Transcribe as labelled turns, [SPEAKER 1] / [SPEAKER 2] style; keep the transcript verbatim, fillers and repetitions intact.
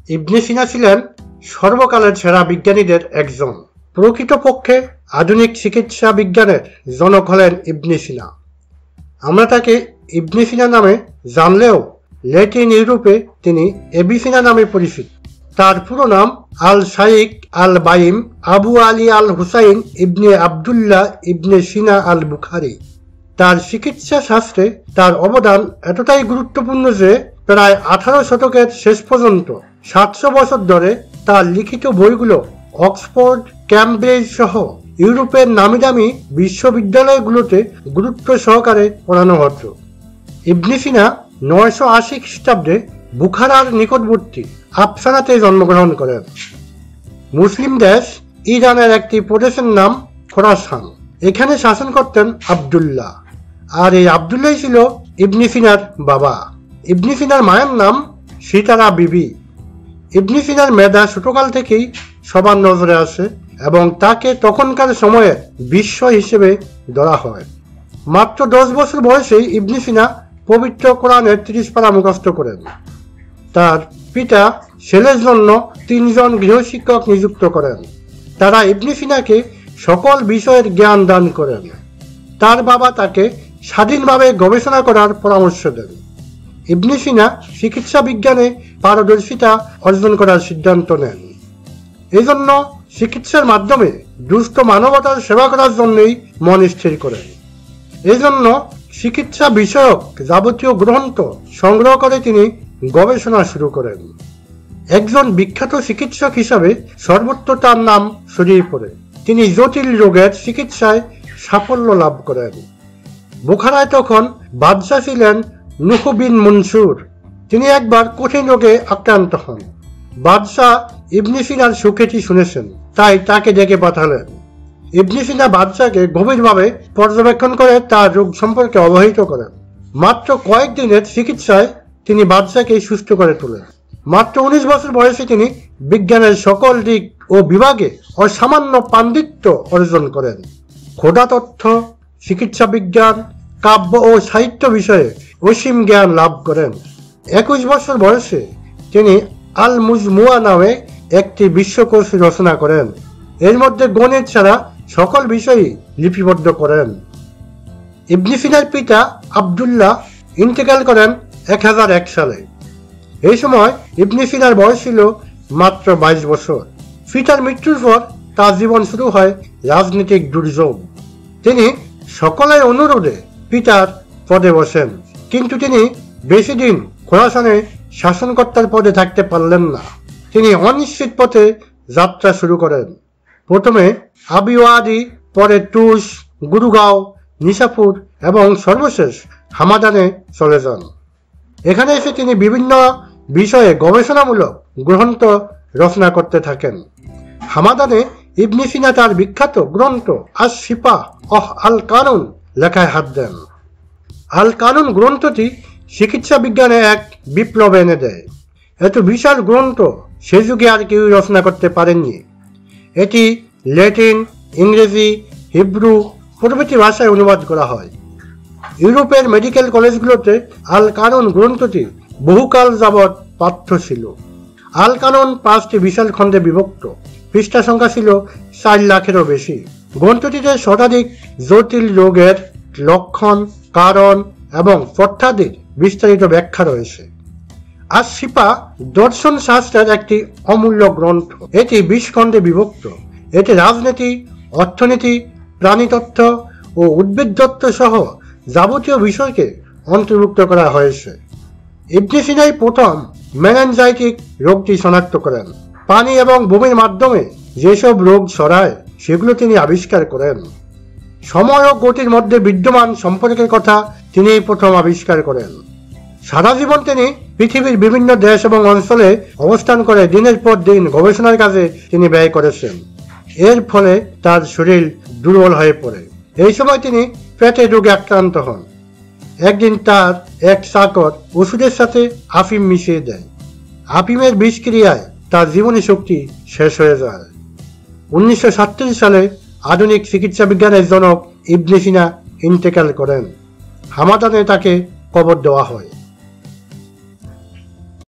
[SPEAKER 1] ইবনে সিনা ছিলেন সর্বকালের সেরা বিজ্ঞানীদের একজন। প্রকৃতপক্ষে আধুনিক চিকিৎসা বিজ্ঞানের জনক হলেন ইবনে সিনা। আমরা তাকে ইবনে সিনা নামে জানলেও ল্যাটিন ইউরোপে তিনি এবিসিনা নামে পরিচিত। তার পুরো নাম আল শাইখ আল বাইম আবু আলী আল হুসাইন ইবনে আবদুল্লাহ ইবনে সিনা আল বুখারি। তার চিকিৎসা শাস্ত্রে তার অবদান এতটাই গুরুত্বপূর্ণ যে প্রায় আঠারো শতকের শেষ পর্যন্ত সাতশো বছর ধরে তার লিখিত বইগুলো অক্সফোর্ড, ক্যামব্রিজ সহ ইউরোপের নামিদামি বিশ্ববিদ্যালয়গুলোতে গুরুত্ব সহকারে পড়ানো হতো। ইবনে সিনা নয়শো আশি খ্রিস্টাব্দে বুখারার নিকটবর্তী আফসানাতে জন্মগ্রহণ করেন। মুসলিম দেশ ইরানের একটি প্রদেশের নাম খোরাসান। এখানে শাসন করতেন আবদুল্লাহ, আর এই আবদুল্লাহ ছিল ইবনে সিনার বাবা। ইবনে সিনার মায়ের নাম সিতারা বিবি। ইবনে সিনার মেধা ছোটকাল থেকেই সবার নজরে আসে এবং তাকে তখনকার সময়ে বিশ্ব হিসেবে ধরা হয়। মাত্র দশ বছর বয়সেই ইবনে সিনা পবিত্র কোরআনের ত্রিশ পারা মুখস্থ করেন। তার পিতা ছেলের জন্য তিনজন গৃহশিক্ষক নিযুক্ত করেন। তারা ইবনে সিনাকে সকল বিষয়ের জ্ঞান দান করেন। তার বাবা তাকে স্বাধীনভাবে গবেষণা করার পরামর্শ দেন। ইবনে সিনা চিকিৎসা বিজ্ঞানে পারদর্শিতা অর্জন করার সিদ্ধান্ত নেন। এই জন্য চিকিৎসার মাধ্যমে দুস্থ মানবতার সেবা করার জন্যই মন স্থির করেন। এই জন্য চিকিৎসা বিষয়ক যাবতীয় গ্রন্থ সংগ্রহ করে তিনি গবেষণা শুরু করেন। একজন বিখ্যাত চিকিৎসক হিসাবে সর্বত্র তার নাম ছড়িয়ে পড়ে। তিনি জটিল রোগের চিকিৎসায় সাফল্য লাভ করেন। বুখারায় তখন বাদশাহ ছিলেন নুহ বিন মনসুর। তিনি একবার কঠিন রোগে আক্রান্ত হন। বাদশাহ ইবনে সিনার সুখ্যাতি শুনেছেন, তাই তাকে ডেকে পাঠালেন। ইবনে সিনা বাদশাহকে গভীরভাবে পর্যবেক্ষণ করে তার রোগ সম্পর্কে অবহিত করেন। মাত্র কয়েকদিনের চিকিৎসায় তিনি বাদশাহকে সুস্থ করে তোলেন। মাত্র উনিশ বছর বয়সে তিনি বিজ্ঞানের সকল দিক ও বিভাগে অসামান্য পাণ্ডিত্য অর্জন করেন। খোদা তথ্য, চিকিৎসা বিজ্ঞান, কাব্য ও সাহিত্য বিষয়ে অসীম জ্ঞান লাভ করেন। একুশ বছর বয়সে তিনি আল মুজমুয়া নামে একটি বিশ্বকোষ রচনা করেন। এর মধ্যে গণিত ছাড়া সকল বিষয়ই লিপিবদ্ধ করেন। ইবনে সিনার পিতা আবদুল্লাহ ইন্তেকাল করেন এক হাজার এক সালে। এই সময় ইবনে সিনার বয়স ছিল মাত্র বাইশ বছর। পিতার মৃত্যুর পর তার জীবন শুরু হয় রাজনৈতিক দুর্যোগ। তিনি সকলের অনুরোধে পিতার পদে বসেন, কিন্তু তিনি বেশি দিন খোরাসানে শাসনকর্তার পদে থাকতে পারলেন না। তিনি অনিশ্চিত পথে যাত্রা শুরু করেন। প্রথমে আবিওয়াদি, পরে তুস, গুরুগাঁও, নিশাপুর এবং সর্বশেষ হামাদানে চলে যান। এখানে এসে তিনি বিভিন্ন বিষয়ে গবেষণামূলক গ্রন্থ রচনা করতে থাকেন। হামাদানে ইবনে সিনা তার বিখ্যাত গ্রন্থ আস শিফা অহ আল কানুন লেখায় হাত দেন। আল কানুন গ্রন্থটি চিকিৎসা বিজ্ঞানে এক বিপ্লব এনে দেয়। এত বিশাল গ্রন্থ সে যুগে আর কেউ রচনা করতে পারেননি। এটি ল্যাটিন, ইংরেজি, হিব্রু প্রভৃতি ভাষায় অনুবাদ করা হয়। ইউরোপের মেডিকেল কলেজগুলোতে আল কানুন গ্রন্থটি বহুকাল যাবৎ পাঠ্য ছিল। আল কানুন পাঁচটি বিশাল খণ্ডে বিভক্ত। পৃষ্ঠা সংখ্যা ছিল চার লাখেরও বেশি। গ্রন্থটিতে শতাধিক জটিল রোগের লক্ষণ, কারণ এবং পথ্যাদির বিস্তারিত ব্যাখ্যা রয়েছে। আস শিফা দর্শন শাস্ত্রের একটি অমূল্য গ্রন্থ। এটি বিশ খণ্ডে বিভক্ত। এতে রাজনীতি, অর্থনীতি, প্রাণীতত্ত্ব ও উদ্ভিদতত্ত্ব সহ যাবতীয় বিষয়কে অন্তর্ভুক্ত করা হয়েছে। ইবনে সিনাই প্রথম মেনিনজাইটিক রোগটি শনাক্ত করেন। পানি এবং বমির মাধ্যমে যেসব রোগ ছড়ায় সেগুলো তিনি আবিষ্কার করেন। সময় ও গতির মধ্যে বিদ্যমান সম্পর্কের কথা তিনি প্রথম আবিষ্কার করেন। সারা জীবন তিনি পৃথিবীর বিভিন্ন দেশ এবং অঞ্চলে অবস্থান করে দিনের পর দিন গবেষণার কাজে তিনি ব্যয় করেছেন। এর ফলে তার শরীর দুর্বল হয়ে পড়ে। এই সময় তিনি পেটের রোগে আক্রান্ত হন। একদিন তার এক চাকর ওষুধের সাথে আফিম মিশিয়ে দেয়। আফিমের বিষক্রিয়ায় তার জীবনী শক্তি শেষ হয়ে যায়। উনিশশো সাতত্রিশ সালে আধুনিক চিকিৎসা বিজ্ঞানের জনক ইবনে সিনা ইন্তেকাল করেন। হামাদানে তাকে কবর দেওয়া হয়।